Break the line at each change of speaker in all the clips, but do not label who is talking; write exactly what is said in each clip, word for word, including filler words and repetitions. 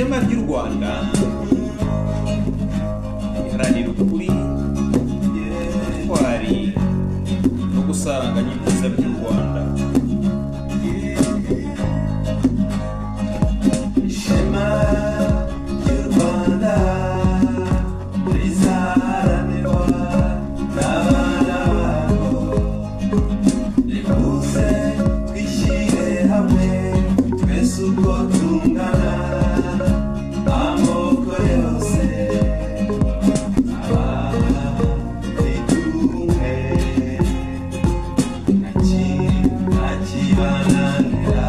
ishema ry'u Rwanda iharanira ukuri twari no gusaranganya ibyiza by'u Rwanda.
Ishema ry'u Rwanda rizaharanirwa n'abana barwo, ribuze twishyire hamwe twese uko tungana, amoko yose abariduhe ntakibananira,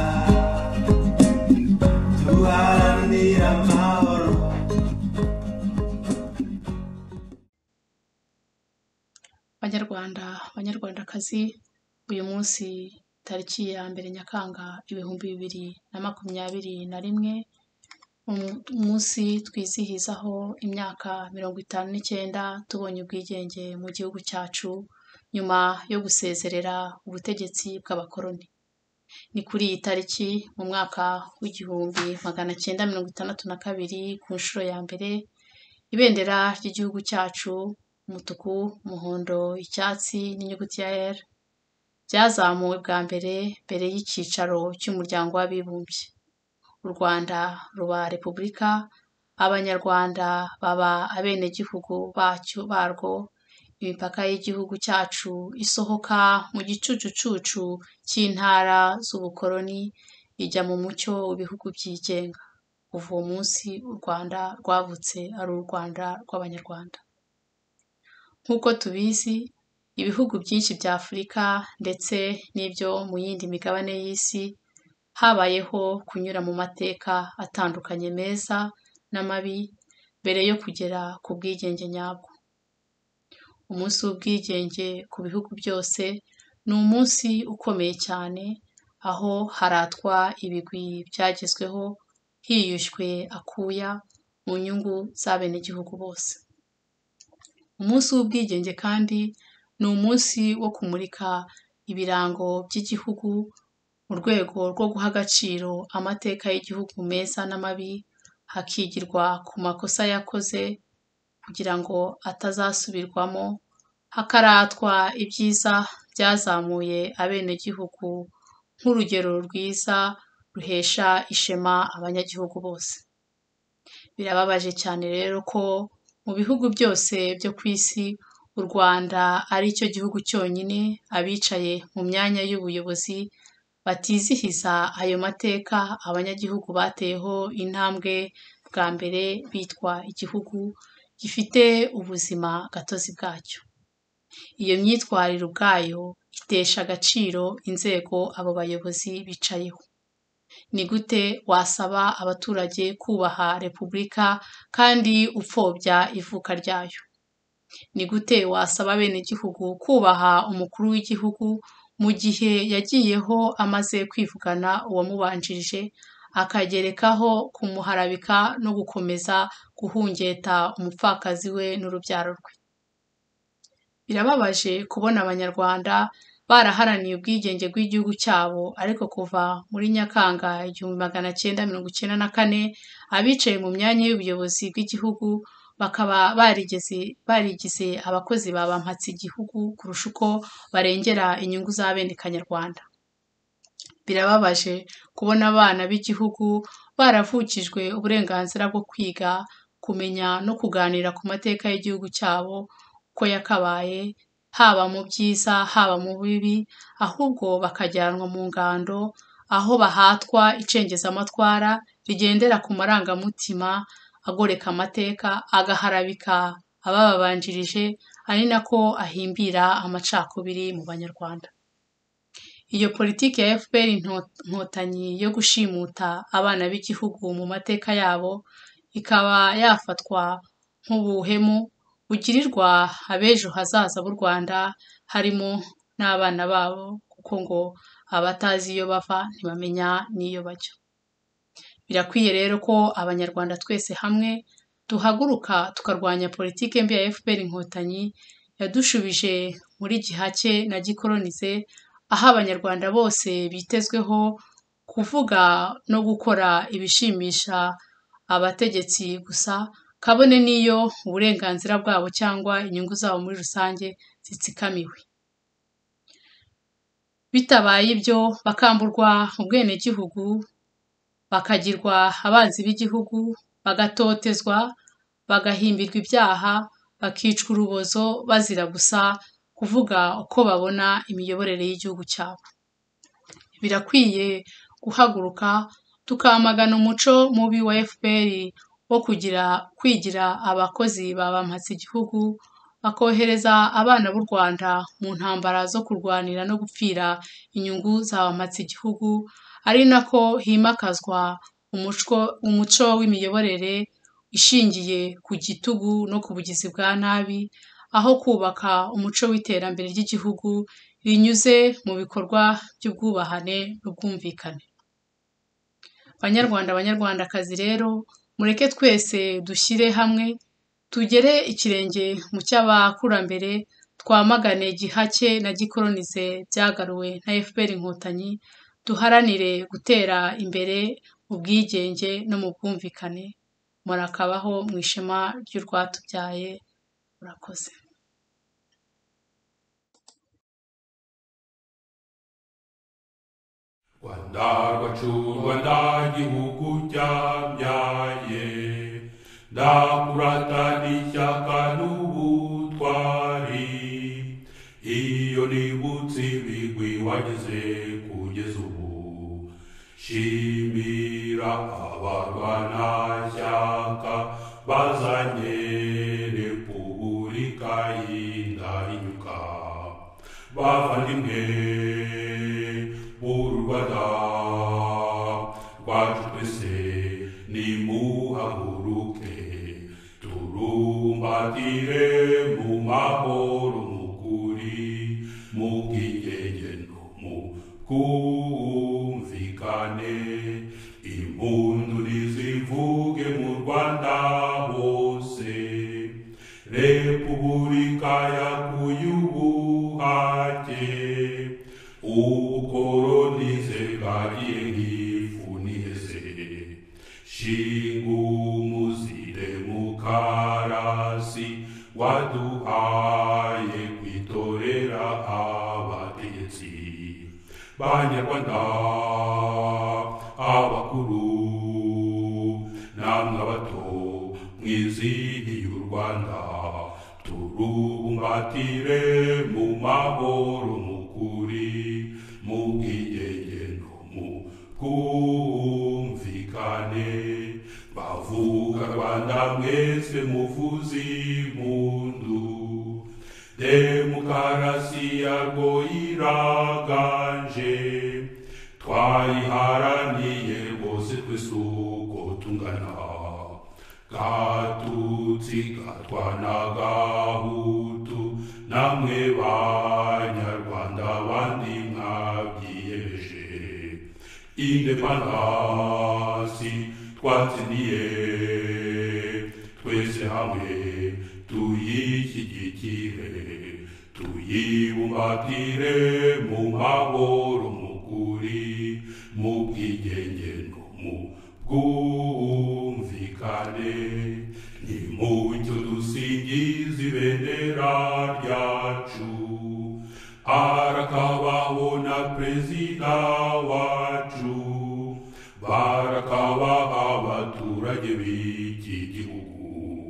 duharanira amahoro.
Banyarwanda banyarwandakazi, uyu munsi tariki ya mbere Nyakanga ibihumbi bibiri na makumyabiri na rimwe, umunsi twizihizaho imyaka mirongo itanu n'icyenda tubonye ubwigenge mu gihugu cyacu nyuma yo gusezerera ubutegetsi bw'abakoloni. Ni kuri iyi tariki mu mwaka w'igihumbi magana cyenda mirongo itandatu na kabiri ku nshuro ya mbere, ibendera ry'igihugu cyacu umutuku, umuhondo, icyatsi n'inyuguti ya R byazamuwe bwa mbere mbere y'icyicaro cy'umuryango w'abibumbye. U Rwanda ruba repubulika, abanyarwanda baba abenegihugu bacyo barwo, imipaka y'igihugu cyacu isohoka mu gicucucucu cy'intara z'ubukoloni ijya mu mucyo w'ibihugu byigenga. Kuva uwo munsi u Rwanda rwavutse ari u Rwanda rw'abanyarwanda. Nk'uko tubizi, ibihugu byinshi bya Afurika ndetse n'ibyo mu yindi migabane y'isi habayeho kunyura mu mateka atandukanye meza n'amabi mbere yo kugera ku bwigenge nyabwo. Umunsi w'ubwigenge ku bihugu byose ni umunsi ukomeye cyane, aho haratwa ibigwi byagezweho hiyushywe akuya mu nyungu z'abenegihugu bose. Umunsi w'ubwigenge kandi ni umunsi wo kumurika ibirango by'igihugu mu rwego rwo guha agaciro amateka y'igihugu meza n'amabi, hakigirwa ku makosa yakoze kugira ngo atazasubirwamo, hakaratwa ibyiza byazamuye abenegihugu nk'urugero rwiza ruhesha ishema abanyagihugu bose. Birababaje cyane rero ko mu bihugu byose byo ku isi u Rwanda ari cyo gihugu cyonyine abicaye mu myanya y'ubuyobozi batizihiza ayo mateka abanyagihugu bateyeho intambwe bwa mbere bitwa igihugu gifite ubuzima gatozi bwacyo. Iyo myitwarire ubwayo itesha agaciro inzego abo bayobozi bicayeho. Ni gute wasaba abaturage kubaha repubulika kandi upfobya ivuka ryayo? Ni gute wasaba abenegihugu kubaha umukuru w'igihugu mu gihe yagiyeho amaze kwivugana uwamubanjirije, akagerekaho kumuharabika no gukomeza guhungeta umupfakazi we n'urubyaro rwe? Birababaje kubona abanyarwanda baraharaniye ubwigenge bw'igihugu cyabo, ariko kuva muri Nyakanga igihumbi magana cyenda mirongo icyenda na kane abicaye mu myanya y'ubuyobozi bw'igihugu bakaba barigeze barigize abakozi babampatse igihugu kurusha uko barengera inyungu za bene kanyarwanda. Birababaje kubona abana b'igihugu baravukijwe uburenganzira bwo kwiga, kumenya no kuganira ku mateka y'igihugu cyabo uko yakabaye, haba mu byiza haba mu bibi, ahubwo bakajyanwa mu ngando aho bahatwa icengezamatwara rigendera ku marangamutima agoreka amateka, agaharabika abababanjirije, ari nako ahimbira amacakubiri mu banyarwanda. Iyo politiki ya F P R inkotanyi yo gushimuta abana b'igihugu mu mateka yabo ikaba yafatwa nk'ubuhemu bugirirwa abejo hazaza b'u Rwanda, harimo n'abana babo, kuko ngo abatazi iyo bava ntibamenya n'iyo bajya. Birakwiye rero ko abanyarwanda twese hamwe duhaguruka tukarwanya politiki mbi ya F P R inkotanyi yadushubije muri gihake na gikolonize, aho abanyarwanda bose bitezweho kuvuga no gukora ibishimisha abategetsi gusa, kabone n'iyo uburenganzira bwabo cyangwa inyungu zabo muri rusange zitsikamiwe. Bitabaye ibyo bakamburwa ubwenegihugu, bakagirwa abanzi b'igihugu, bagatotezwa, bagahimbirwa ibyaha, bakicwa urubozo bazira gusa kuvuga uko babona imiyoborere y'igihugu cyabo. Birakwiye guhaguruka tukamagana umuco mubi wa F P R wo kugira kwigira abakozi babampatse igihugu, bakohereza abana b'u Rwanda mu ntambara zo kurwanira no gupfira inyungu zabampatse igihugu, ari nako himakazwa umuco umuco w'imiyoborere ishingiye ku gitugu no ku bugizi bwa nabi, aho kubaka umuco w'iterambere ry'igihugu rinyuze mu bikorwa by'ubwubahane n'ubwumvikane. Banyarwanda banyarwandakazi rero, mureke twese dushyire hamwe, tugere ikirenge mu cy'abakurambere, twamagane gihake na gikolonize byagaruwe na F P R Inkotanyi, duharanire gutera imbere mu bwigenge no mu bwumvikane. Murakabaho mu ishema ry'urwatubyaye. Murakoze.
Rwanda rwacu, Rwanda gihugu cyambyaye, ndakurata n'ishyaka n'ubutwari, iyo nibutse ibigwi wagize kugeza ubu, shimira abarwanashyaka bazanye Repubulika y'Indahinyuka, bavandimwe b'u Rwanda rwacu twese nimuhaguruke, turumbatire mu mahoro mukuri, mu bwigenge no mu bwumvikane, impundu nizivuge mu Rwanda hose, Repubulika yakuye ubuhake, ubukolonize bwagiye nk'ifu n'ihese, shinga umuzi demokarasi waduhaye kwitorera abategetsi. Banyarwanda abakuru namwe abato mwizihiye u Rwanda, turubumbatire mu mahoro mukuri, mu bwigenge no mu bwumvikane, bavuga Rwanda mwese muvuze impundu, demokarasi yarwo iraganje, twayiharaniye rwose twese uko tungana, Gatutsi Gatwa na Gahutu, namwe Banyarwanda bandi mwabyiyemeje, indepandansi twatsindiye, twese hamwe tuyishyigikire, tuyibumbatire mu mahoro mukuri, mu bwigenge no mu bwumvikane, nimucyo dusingize ibendera ryacu, harakabaho na perezida wacu, barakabaho abaturage b'iki gihugu,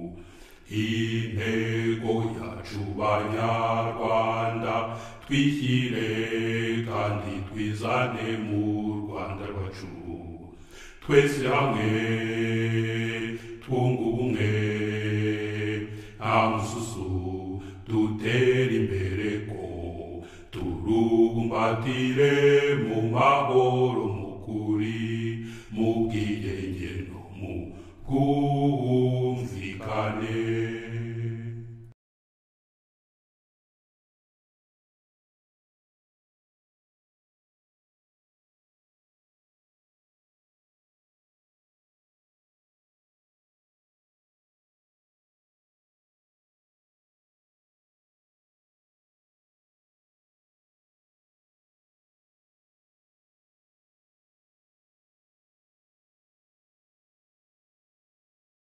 intego yacu Banyarwanda, twishyire kandi twizane mu Rwanda rwacu, twese hamwe twunga ubumwe, nta mususu, dutere imbere ko turubumbatire mu mahoro mukuri, mu bwigenge no mu bwumvikane.